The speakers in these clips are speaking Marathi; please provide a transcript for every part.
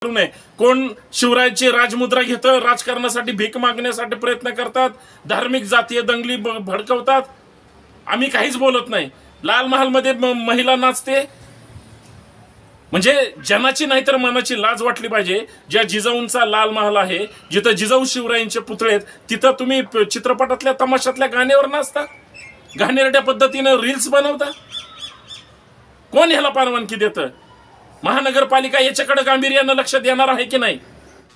नये। कोण शिवरायाची राजमुद्रा घेतं, राजकारणासाठी भीक मागण्यासाठी प्रयत्न करतात, धार्मिक जातीय दंगली भडकवतात, आम्ही काहीच बोलत नाही। लाल महाल मध्ये महिला नाचते म्हणजे जनाची नाही तर मनाची लाज वाटली पाहिजे। ज्या जिजाऊंचा लाल महाल आहे, जिथं जिजाऊ शिवरायांचे पुतळे आहेत, तिथं तुम्ही चित्रपटातल्या तमाशातल्या गाण्यावर नाचता, घाणेरड्या पद्धतीने रील्स बनवता। कोण ह्याला परवानगी देतं? महानगरपालिका याच्याकडे गांभीर्यानं लक्ष देणार आहे की नाही?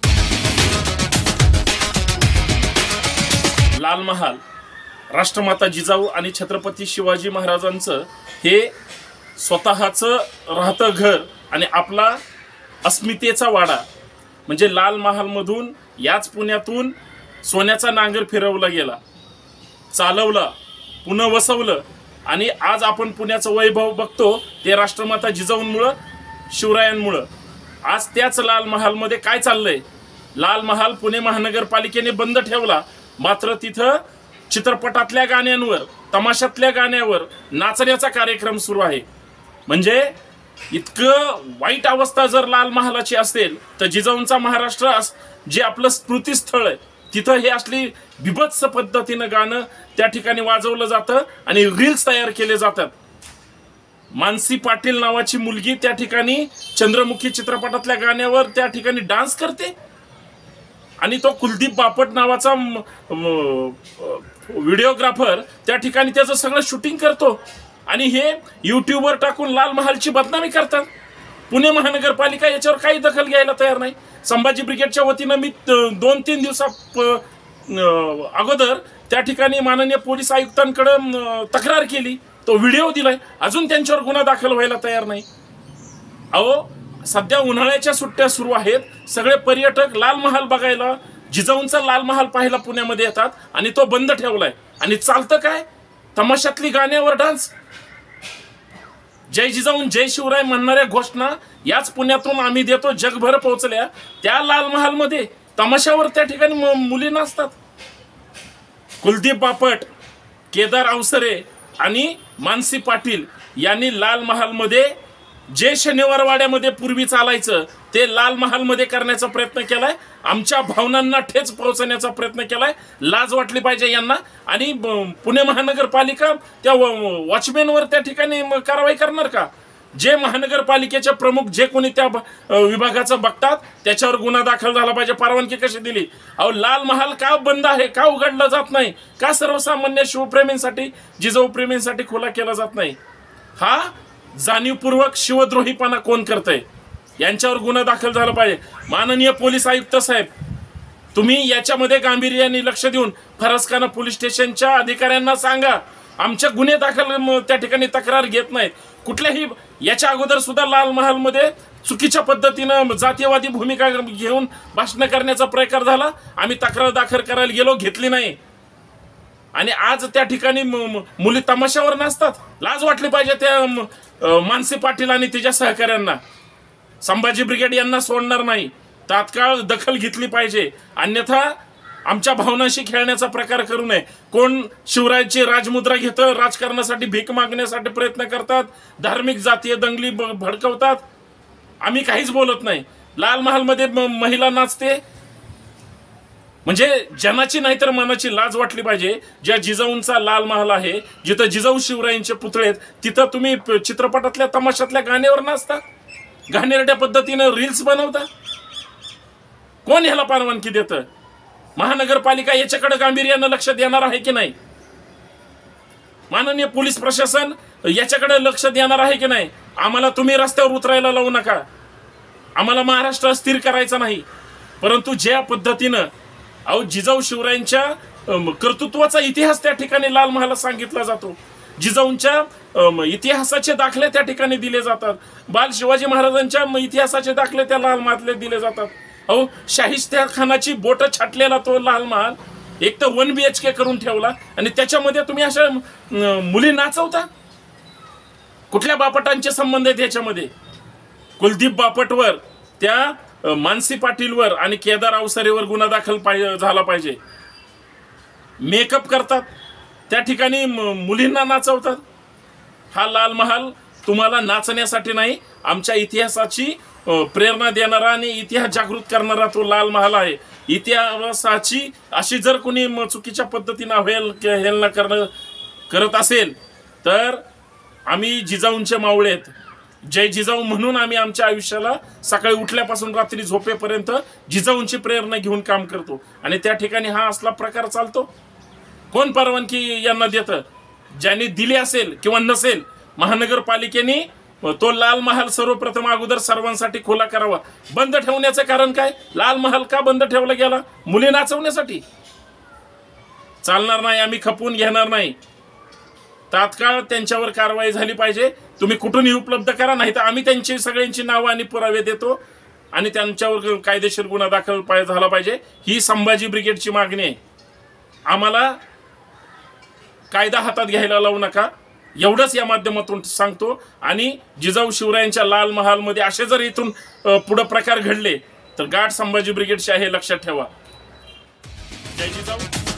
लाल महाल राष्ट्रमाता जिजाऊ आणि छत्रपती शिवाजी महाराजांचं हे स्वतःचं राहतं घर आणि आपला अस्मितेचा वाडा। म्हणजे लाल महालमधून याच पुण्यातून सोन्याचा नांगर फिरवला गेला, चालवला, पुन्हा वसवलं आणि आज आपण पुण्याचं वैभव बघतो ते राष्ट्रमाता जिजाऊंमुळं, शिवरायांमुळं। आज त्याच लाल महालमध्ये काय चाललंय? लाल महाल पुणे महानगरपालिकेने बंद ठेवला, मात्र तिथं चित्रपटातल्या गाण्यांवर, तमाशातल्या गाण्यावर नाचण्याचा कार्यक्रम सुरू आहे। म्हणजे इतकं वाईट अवस्था जर लाल महालाची असेल तर जिजाऊंचा महाराष्ट्र जे आपलं स्मृतीस्थळ आहे तिथं हे असली बिभत्स पद्धतीनं गाणं त्या ठिकाणी वाजवलं जातं आणि रील्स तयार केले जातात। मानसी पाटील नावाची मुलगी त्या ठिकाणी चंद्रमुखी चित्रपटातल्या गाण्यावर त्या ठिकाणी डान्स करते आणि तो कुलदीप बापट नावाचा व्हिडिओग्राफर त्या ठिकाणी त्याचं सगळं शूटिंग करतो आणि हे यूट्यूबवर टाकून लाल महालची बदनामी करतात। पुणे महानगरपालिका याच्यावर काही दखल घ्यायला तयार नाही। संभाजी ब्रिगेडच्या वतीनं मी 2-3 दिवसा अगोदर त्या ठिकाणी माननीय पोलीस आयुक्तांकडे तक्रार केली, तो व्हिडिओ दिलाय, अजून त्यांच्यावर गुन्हा दाखल व्हायला तयार नाही। अहो, सध्या उन्हाळ्याच्या सुट्ट्या सुरू आहेत, सगळे पर्यटक लाल महाल बघायला, जिजाऊंचा लाल महाल पाहायला पुण्यामध्ये येतात आणि तो बंद ठेवलाय आणि चालतं काय? तमाशातली गाण्यावर डान्स। जय जिजाऊ जय शिवराय म्हणणाऱ्या घोषणा याच पुण्यातून आम्ही देतो, जगभर पोहोचल्या। त्या लाल महालमध्ये तमाशावर त्या ठिकाणी मुली नाचतात। कुलदीप बापट, केदार अवसरे आणि मानसी पाटील यांनी लाल महालमध्ये जे शनिवार वाड्यामध्ये पूर्वी चालायचं ते लाल महालमध्ये करण्याचा प्रयत्न केलाय। आमच्या भावनांना ठेच पोहोचण्याचा प्रयत्न केलाय। लाज वाटली पाहिजे यांना। आणि पुणे महानगरपालिका त्या वॉचमॅनवर त्या ठिकाणी कारवाई करणार का? जे महानगरपालिकेचे प्रमुख जे कोणी त्या विभागाचं बघतात त्याच्यावर गुन्हा दाखल झाला पाहिजे। परवानगी कशी दिली? अहो, लाल महाल का बंद आहे, का उघडला जात नाही, का सर्वसामान्य शिवप्रेमींसाठी, जिजाऊ प्रेमींसाठी खुला केला जात नाही? हा जाणीवपूर्वक शिवद्रोहीपणा कोण करतंय? यांच्यावर गुन्हा दाखल झाला पाहिजे। माननीय पोलीस आयुक्त साहेब, तुम्ही याच्यामध्ये गांभीर्याने लक्ष देऊन फरसखाना पोलीस स्टेशनच्या अधिकाऱ्यांना सांगा, आमच्या गुन्हे दाखल त्या ठिकाणी तक्रार घेत नाहीत। कुठल्याही याच्या अगोदर सुद्धा लाल महालमध्ये चुकीच्या पद्धतीनं जातीयवादी भूमिका घेऊन भाषण करण्याचा प्रकार झाला, आम्ही तक्रार दाखल करायला गेलो, घेतली नाही आणि आज त्या ठिकाणी मुली तमाशावर नाचतात। लाज वाटली पाहिजे त्या मानसी पाटील आणि तिच्या सहकाऱ्यांना। संभाजी ब्रिगेड यांना सोडणार नाही, तात्काळ दखल घेतली पाहिजे, अन्यथा आमच्या भावनाशी खेळण्याचा प्रकार करू नये। कोण शिवरायाची राजमुद्रा घेतं, राजकारणासाठी भीक मागण्यासाठी प्रयत्न करतात, धार्मिक जातीय दंगली भडकवतात, आम्ही काहीच बोलत नाही। लाल महालमध्ये महिला नाचते म्हणजे जनाची नाही तर मनाची लाज वाटली पाहिजे। ज्या जिजाऊंचा लाल महाल आहे, जिथं जिजाऊ शिवरायांचे पुतळे आहेत, तिथं तुम्ही चित्रपटातल्या तमाशातल्या गाण्यावर नाचता, घाणेरड्या पद्धतीने रील्स बनवता। कोण ह्याला परवानगी देतं? महानगरपालिका याच्याकडे गांभीर्यानं लक्ष देणार आहे की नाही? माननीय पोलीस प्रशासन याच्याकडे लक्ष देणार आहे की नाही? आम्हाला तुम्ही रस्त्यावर उतरायला लावू नका, आम्हाला महाराष्ट्र स्थिर करायचा नाही, परंतु ज्या पद्धतीनं अहो जिजाऊ शिवरायांच्या कर्तृत्वाचा इतिहास त्या ठिकाणी लाल महालात सांगितला जातो, जिजाऊंच्या इतिहासाचे दाखले त्या ठिकाणी दिले जातात, बाल शिवाजी महाराजांच्या इतिहासाचे दाखले त्या लाल महालात दिले जातात। अहो, शाहिस्ते खानाची बोट छाटलेला तो लाल महाल एक तर 1 BHK करून ठेवला आणि त्याच्यामध्ये तुम्ही अशा मुली नाचवता। कुठल्या बापटांचे संबंध आहेत याच्यामध्ये? कुलदीप बापटवर, त्या मानसी पाटीलवर आणि केदार अवसरेवर गुन्हा दाखल झाला पाहिजे। मेकअप करतात, त्या ठिकाणी मुलींना नाचवतात। हा लाल महाल तुम्हाला नाचण्यासाठी नाही, आमच्या इतिहासाची प्रेरणा देणारा आणि इतिहास जागृत करणारा तो लाल महाल आहे. इतिहासाची अशी जर कोणी चुकीच्या पद्धतीने हेलना करत असेल तर आम्ही जिजाऊंचे मावळे आहेत. जय जिजाऊ म्हणून आम्ही आमच्या आयुष्याला सकाळी उठल्यापासून रात्री झोपेपर्यंत जिजाऊंची प्रेरणा घेऊन काम करतो. आणि त्या ठिकाणी हा असला प्रकार चालतो. कोण परवानगी यांना देतं? ज्यांनी दिली असेल किंवा नसेल, महानगरपालिकेने तो लाल महाल सर्वप्रथम अगोदर सर्वांसाठी खुला करावा. बंद ठेवण्याचं कारण काय? लाल महाल का बंद ठेवला गेला? मुली नाचवण्यासाठी? चालणार नाही, आम्ही खपवून घेणार नाही. तात्काळ त्यांच्यावर कारवाई झाली पाहिजे. तुम्ही कुठूनही उपलब्ध करा, नाही तर आम्ही त्यांची सगळ्यांची नावं आणि पुरावे देतो आणि त्यांच्यावर कायदेशीर गुन्हा दाखल झाला पाहिजे. ही संभाजी ब्रिगेडची मागणी आहे. आम्हाला कायदा हातात घ्यायला लावू नका, एवढंच या माध्यमातून सांगतो. आणि जिजाऊ शिवरायांच्या लाल महालमध्ये असे जर इथून पुढे प्रकार घडले तर गाठ संभाजी ब्रिगेडचे आहे, लक्षात ठेवा. जय जिजाऊ.